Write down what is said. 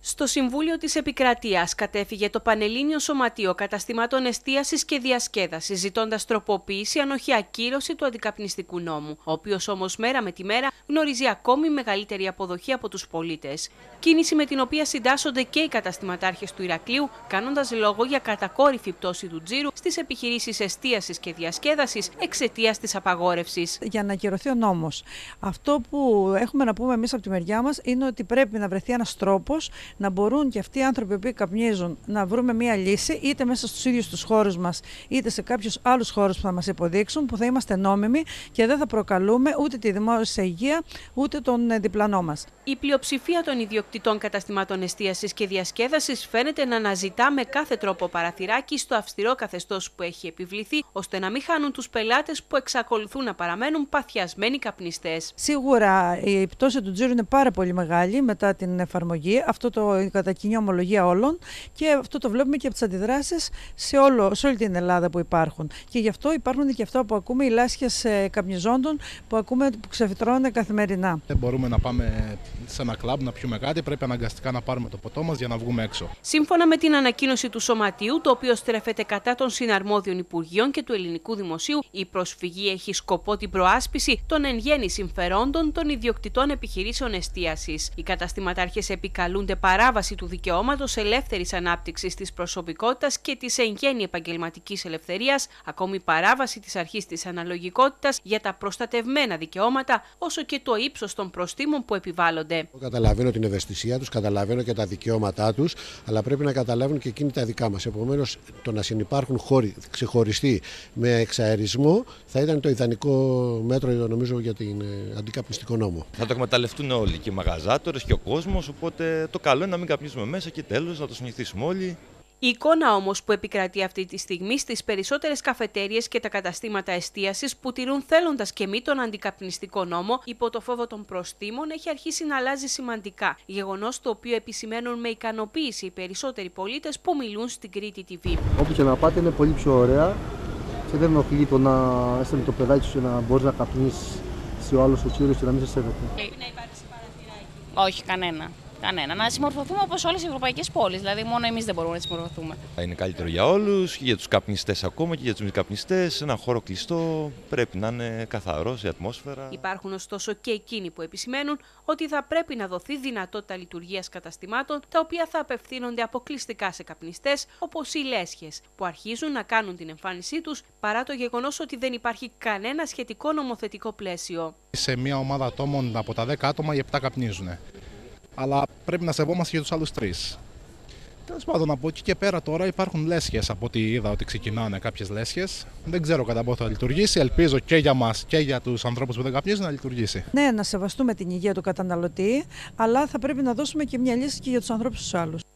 Στο Συμβούλιο της Επικρατείας κατέφυγε το Πανελλήνιο Σωματείο Καταστημάτων Εστίασης και Διασκέδασης, ζητώντας τροποποίηση αν όχι ακύρωση του αντικαπνιστικού νόμου, ο οποίος όμως μέρα με τη μέρα γνωρίζει ακόμη μεγαλύτερη αποδοχή από τους πολίτες. Κίνηση με την οποία συντάσσονται και οι καταστηματάρχες του Ηρακλείου, κάνοντας λόγο για κατακόρυφη πτώση του τζίρου στις επιχειρήσεις εστίασης και διασκέδασης εξαιτίας της απαγόρευσης. Για να ακυρωθεί ο νόμος, αυτό που έχουμε να πούμε εμείς από τη μεριά μας είναι ότι πρέπει να βρεθεί ένας τρόπος να μπορούν και αυτοί οι άνθρωποι που καπνίζουν να βρούμε μία λύση, είτε μέσα στους ίδιους τους χώρους μας, είτε σε κάποιους άλλους χώρους που θα μας υποδείξουν, που θα είμαστε νόμιμοι και δεν θα προκαλούμε ούτε τη δημόσια υγεία, ούτε τον διπλανό μας. Η πλειοψηφία των ιδιοκτητών καταστημάτων εστίασης και διασκέδασης φαίνεται να αναζητά με κάθε τρόπο παραθυράκι στο αυστηρό καθεστώς που έχει επιβληθεί, ώστε να μην χάνουν τους πελάτες που εξακολουθούν να παραμένουν παθιασμένοι καπνιστές. Σίγουρα η πτώση του τζίρου είναι πάρα πολύ μεγάλη μετά την εφαρμογή. Αυτό κατά κοινή ομολογία όλων, και αυτό το βλέπουμε και από τις αντιδράσεις σε όλη την Ελλάδα που υπάρχουν. Και γι' αυτό υπάρχουν και αυτά που ακούμε, οι λάσχες καπνιζόντων που ξεφυτρώνουν καθημερινά. Δεν μπορούμε να πάμε σε ένα κλαμπ να πιούμε κάτι, πρέπει αναγκαστικά να πάρουμε το ποτό μας για να βγούμε έξω. Σύμφωνα με την ανακοίνωση του Σωματείου, το οποίο στρέφεται κατά των συναρμόδιων Υπουργείων και του Ελληνικού Δημοσίου, η προσφυγή έχει σκοπό την προάσπιση των εν γέννη συμφερόντων των ιδιοκτητών επιχειρήσεων εστίασης. Οι καταστηματάρχες επικαλούνται παράβαση του δικαιώματος ελεύθερης ανάπτυξης της προσωπικότητας και της εν γέννη επαγγελματικής ελευθερίας, ακόμη παράβαση της αρχής της αναλογικότητας για τα προστατευμένα δικαιώματα, όσο και το ύψος των προστίμων που επιβάλλονται. Καταλαβαίνω την ευαισθησία τους, καταλαβαίνω και τα δικαιώματά τους, αλλά πρέπει να καταλάβουν και εκείνοι τα δικά μας. Επομένως, το να συνυπάρχουν χώροι ξεχωριστοί με εξαερισμό θα ήταν το ιδανικό μέτρο, νομίζω, για την αντικαπνιστικό νόμο. Θα το εκμεταλλευτούν όλοι, και οι μαγαζάτορες και ο κόσμος, οπότε το καλό είναι να μην καπνίζουμε μέσα και τέλος να το συνηθίσουμε όλοι. Η εικόνα όμως που επικρατεί αυτή τη στιγμή στις περισσότερες καφετέριες και τα καταστήματα εστίασης που τηρούν θέλοντας και μη τον αντικαπνιστικό νόμο υπό το φόβο των προστίμων έχει αρχίσει να αλλάζει σημαντικά, γεγονός το οποίο επισημαίνουν με ικανοποίηση οι περισσότεροι πολίτες που μιλούν στην Κρήτη TV. Όπου και να πάτε είναι πολύ πιο ωραία και δεν ενοχλεί το να είσαι με το παιδάκι σου και να μπορείς να καπνίσεις σε ο άλλος το τσίρος και να μην σε σέβεται. Πρέπει να υπάρξει παραθυράκι. Όχι, κανένα. Να συμμορφωθούμε όπως όλες οι ευρωπαϊκές πόλεις. Δηλαδή, μόνο εμείς δεν μπορούμε να συμμορφωθούμε. Είναι καλύτερο για όλους, και για τους καπνιστές ακόμα και για τους μη καπνιστές. Ένα χώρο κλειστό, πρέπει να είναι καθαρός η ατμόσφαιρα. Υπάρχουν ωστόσο και εκείνοι που επισημαίνουν ότι θα πρέπει να δοθεί δυνατότητα λειτουργίας καταστημάτων, τα οποία θα απευθύνονται αποκλειστικά σε καπνιστές, όπως οι λέσχες, που αρχίζουν να κάνουν την εμφάνισή τους παρά το γεγονός ότι δεν υπάρχει κανένα σχετικό νομοθετικό πλαίσιο. Σε μια ομάδα ατόμων από τα 10 άτομα, οι 7 καπνίζουν. Αλλά πρέπει να σεβόμαστε και τους άλλους 3. Τέλος πάντων, από εκεί και πέρα τώρα υπάρχουν λέσχες. Από ό,τι είδα ότι ξεκινάνε κάποιες λέσχες. Δεν ξέρω κατά πόσο θα λειτουργήσει. Ελπίζω και για μας και για τους ανθρώπους που δεν καπνίζουν να λειτουργήσει. Ναι, να σεβαστούμε την υγεία του καταναλωτή, αλλά θα πρέπει να δώσουμε και μια λύση και για τους ανθρώπους τους άλλους.